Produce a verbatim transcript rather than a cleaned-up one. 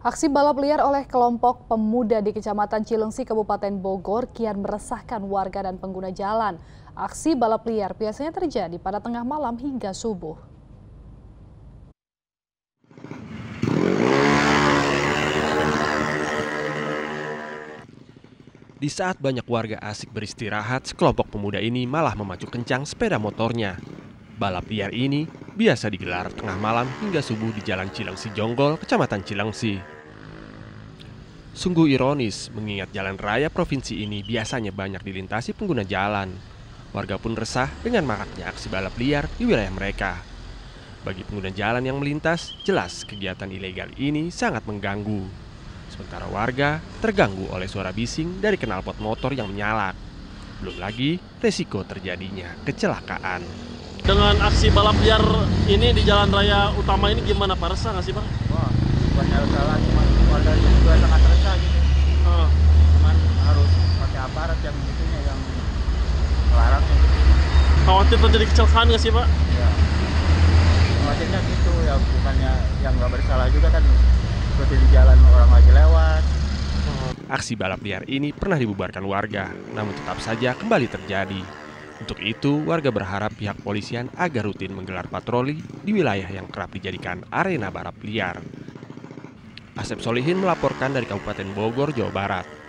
Aksi balap liar oleh kelompok pemuda di Kecamatan Cilengsi, Kabupaten Bogor kian meresahkan warga dan pengguna jalan. Aksi balap liar biasanya terjadi pada tengah malam hingga subuh. Di saat banyak warga asik beristirahat, sekelompok pemuda ini malah memacu kencang sepeda motornya. Balap liar ini biasa digelar tengah malam hingga subuh di Jalan Cilengsi Jonggol, Kecamatan Cilengsi. Sungguh ironis mengingat jalan raya provinsi ini biasanya banyak dilintasi pengguna jalan. Warga pun resah dengan maraknya aksi balap liar di wilayah mereka. Bagi pengguna jalan yang melintas, jelas kegiatan ilegal ini sangat mengganggu. Sementara warga terganggu oleh suara bising dari knalpot motor yang menyala. Belum lagi resiko terjadinya kecelakaan. Dengan aksi balap liar ini di jalan raya utama ini gimana Pak? Resah nggak sih Pak? Wah, bukannya resah, cuma warga juga sangat resah gitu. Uh. Cuman harus pakai aparat yang itunya yang melarangnya gitu. Khawatir terjadi kecelakaan nggak sih Pak? Ya, khawatirnya gitu ya, bukannya yang nggak bersalah juga kan seperti di jalan orang lagi lewat. Aksi balap liar ini pernah dibubarkan warga, namun tetap saja kembali terjadi. Untuk itu, warga berharap pihak polisian agar rutin menggelar patroli di wilayah yang kerap dijadikan arena balap liar. Asep Solihin melaporkan dari Kabupaten Bogor, Jawa Barat.